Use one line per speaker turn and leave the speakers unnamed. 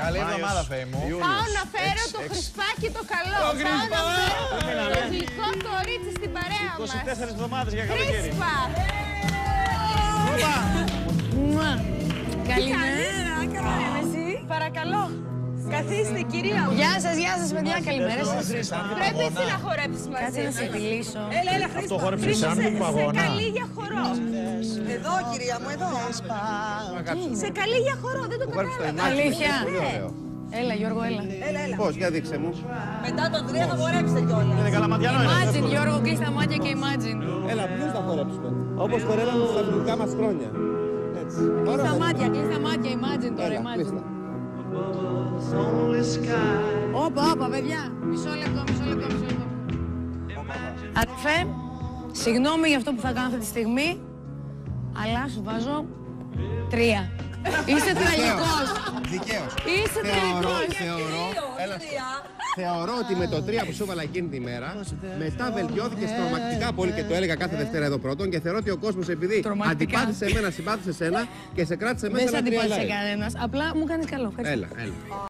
Καλή εβδομάδα, Φέη μου.
Πάω να φέρω το Χρυσπάκι το καλό. Πάω να φέρω το γλυκό κορίτσι στην παρέα μας.
24 εβδομάδες για καλοκαίρι.
Χρυσπα!
Καλημέρα, καλά εσύ.
Παρακαλώ. Καθίστε, κυρία μου.
Γεια σας, παιδιά, καλημέρα σας.
Πρέπει εσύ να χορέψεις μαζί.
Κάτσε να σε φιλήσω.
Έλα, Χρυσπα.
χόρεψε
Σε καλή για χορό.
Εδώ, κυρία μου, εδώ.
Σε καλή για χορό, δεν το κατάλαβα.
Αλήθεια. Έλα, Γιώργο, έλα.
Πώς, για δείξε μου.
Μετά τον Τρία θα χορέψετε κιόλας.
Είναι καλαματιανό, είναι.
Imagine, Γιώργο, κλείς τα μάτια και imagine.
Έλα, ποιους θα χορέψουμε. Όπως χορεύαμε στα αθλητικά μας χρόνια. Έτσι.
Κλείς τα μάτια, imagine τώρα, imagine. Όπα, παιδιά. Μισό λεπτό. Αδερφέ, συγγνώμη για αυτό που θα κάνω αυτή τη στιγμή, αλλά σου βάζω 3. Είσαι τραγικός.
Δικαίως.
Είσαι τραγικός.
Θεωρώ ότι με το 3 που σου έβαλα εκείνη τη μέρα, μετά βελτιώθηκε τρομακτικά πολύ και το έλεγα κάθε Δευτέρα εδώ πρώτον. Και θεωρώ ότι ο κόσμος επειδή αντιπάθησε εμένα, συμπάθησε εσένα και σε κράτησε μέσα
Δεν σε
ένα
αντιπάθησε
τριαντάρι.
κανένας. Απλά μου κάνεις καλό. Ευχαριστώ.
Έλα.